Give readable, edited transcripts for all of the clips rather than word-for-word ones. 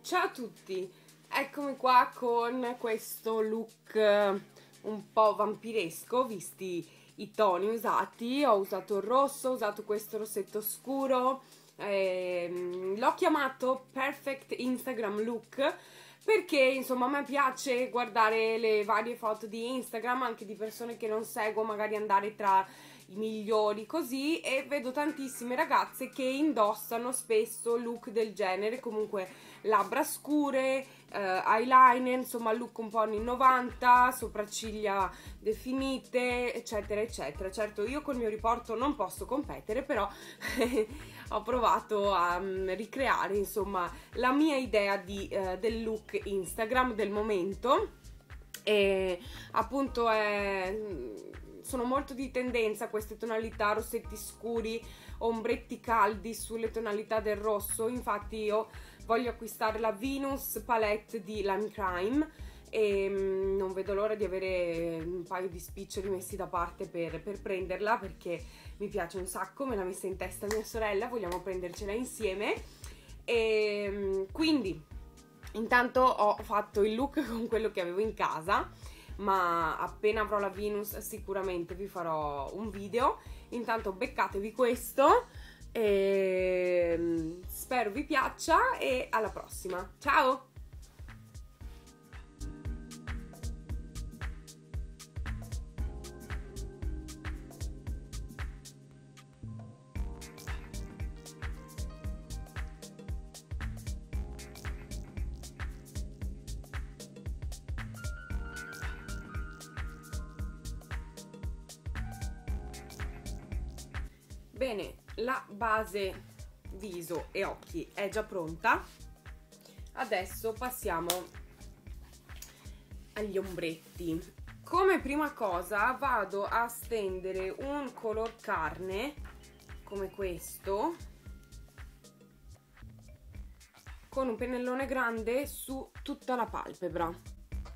Ciao a tutti, eccomi qua con questo look un po' vampiresco, visti i toni usati. Ho usato il rosso, ho usato questo rossetto scuro, l'ho chiamato Perfect Instagram Look perché insomma a me piace guardare le varie foto di Instagram, anche di persone che non seguo, magari andare tra i migliori così, e vedo tantissime ragazze che indossano spesso look del genere, comunque labbra scure, eyeliner, insomma look un po' anni 90, sopracciglia definite, eccetera eccetera. Certo, io col mio riporto non posso competere, però ho provato a ricreare insomma la mia idea del look Instagram del momento. E appunto sono molto di tendenza queste tonalità, rossetti scuri, ombretti caldi sulle tonalità del rosso. Infatti io voglio acquistare la Venus Palette di Lime Crime e non vedo l'ora di avere un paio di spiccioli messi da parte per prenderla, perché mi piace un sacco, me l'ha messa in testa mia sorella, vogliamo prendercela insieme. E quindi intanto ho fatto il look con quello che avevo in casa, ma appena avrò la Venus sicuramente vi farò un video. Intanto beccatevi questo e spero vi piaccia e alla prossima. Ciao! Bene, la base viso e occhi è già pronta. Adesso passiamo agli ombretti. Come prima cosa vado a stendere un color carne come questo con un pennellone grande su tutta la palpebra.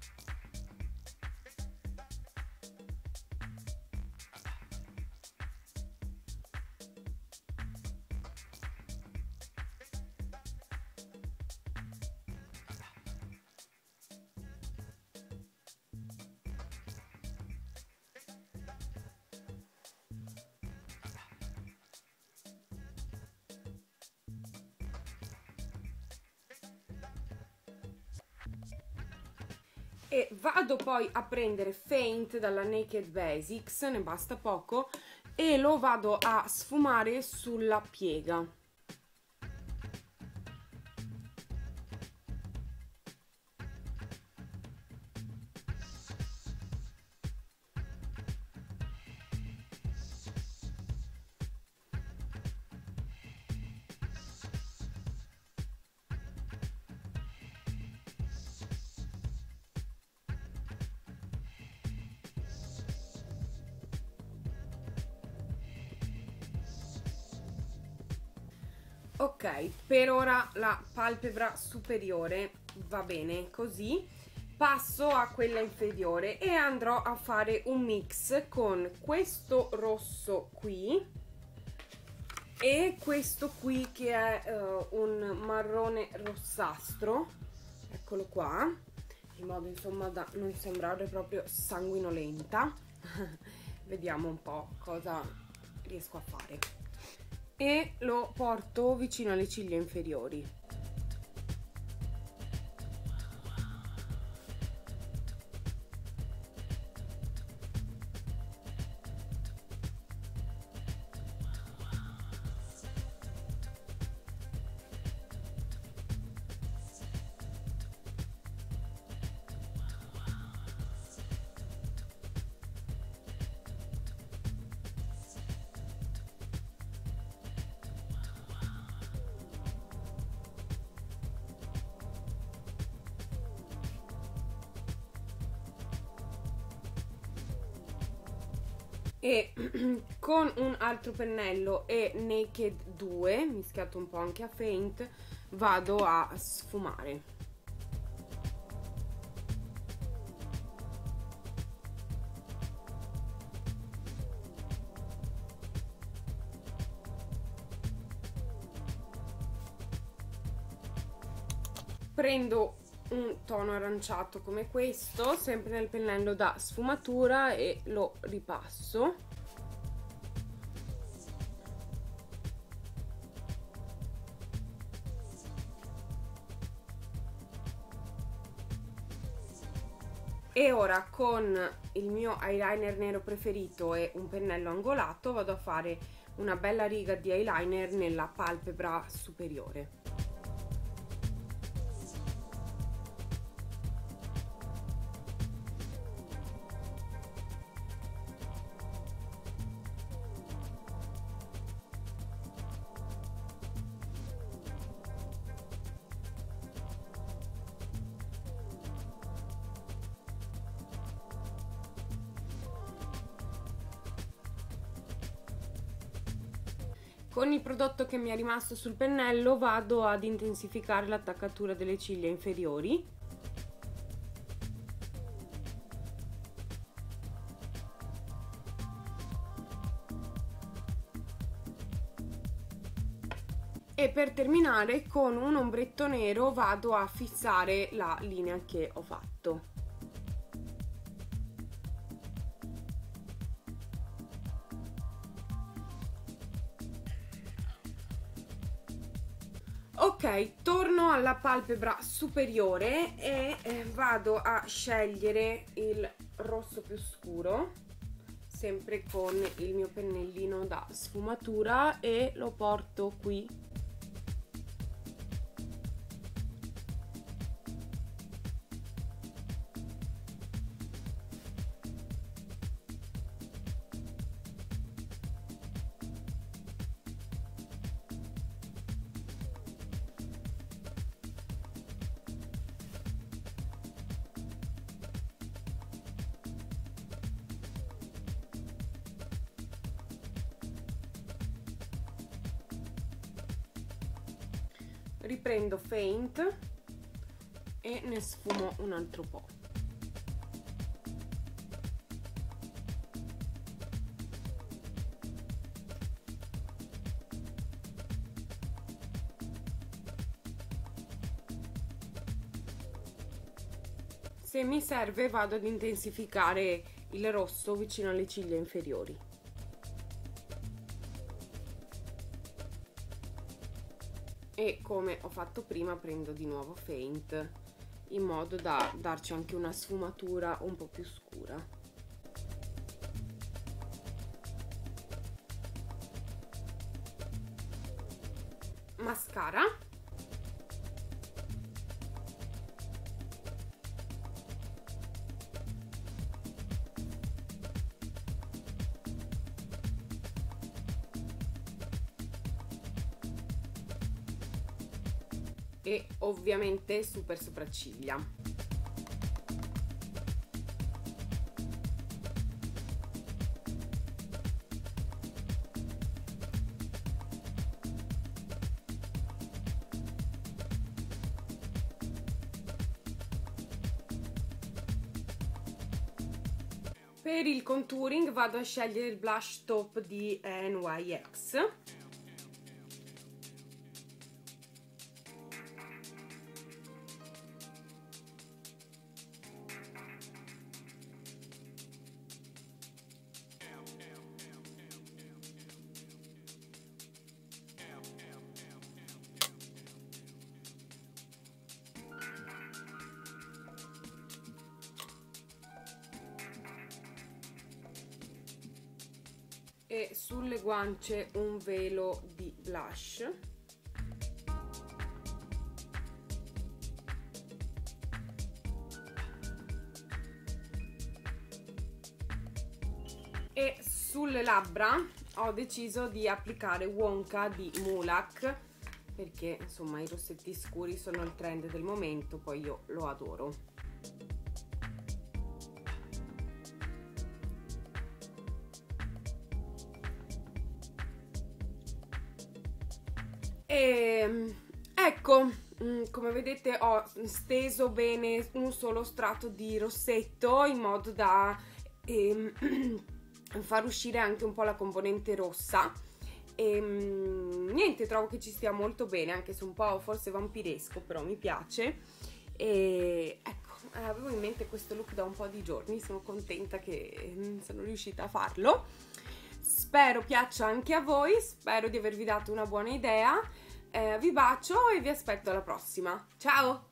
E vado poi a prendere Faint dalla Naked Basics, ne basta poco, e lo vado a sfumare sulla piega. Ok, per ora la palpebra superiore va bene così. Passo a quella inferiore e andrò a fare un mix con questo rosso qui e questo qui che è un marrone rossastro, eccolo qua, in modo insomma da non sembrare proprio sanguinolenta. Vediamo un po' cosa riesco a fare. E lo porto vicino alle ciglia inferiori. E con un altro pennello e Naked 2 mischiato un po' anche a Faint vado a sfumare. prendo un tono aranciato come questo, sempre nel pennello da sfumatura, e lo ripasso. E ora con il mio eyeliner nero preferito e un pennello angolato vado a fare una bella riga di eyeliner nella palpebra superiore. Con il prodotto che mi è rimasto sul pennello vado ad intensificare l'attaccatura delle ciglia inferiori. E per terminare con un ombretto nero vado a fissare la linea che ho fatto. Ok, torno alla palpebra superiore e vado a scegliere il rosso più scuro, sempre con il mio pennellino da sfumatura, e lo porto qui. Riprendo Faint e ne sfumo un altro po'. Se mi serve vado ad intensificare il rosso vicino alle ciglia inferiori. E come ho fatto prima prendo di nuovo Faint, in modo da darci anche una sfumatura un po' più scura. Mascara. E ovviamente super sopracciglia. Per il contouring vado a scegliere il blush top di NYX. E sulle guance un velo di blush. E sulle labbra ho deciso di applicare Wonka di Mulac, perché insomma i rossetti scuri sono il trend del momento, poi io lo adoro. E ecco, come vedete ho steso bene un solo strato di rossetto in modo da far uscire anche un po' la componente rossa, e niente, trovo che ci stia molto bene, anche se un po' forse vampiresco, però mi piace. E ecco, avevo in mente questo look da un po' di giorni, sono contenta che sono riuscita a farlo. Spero piaccia anche a voi, spero di avervi dato una buona idea. Vi bacio e vi aspetto alla prossima. Ciao!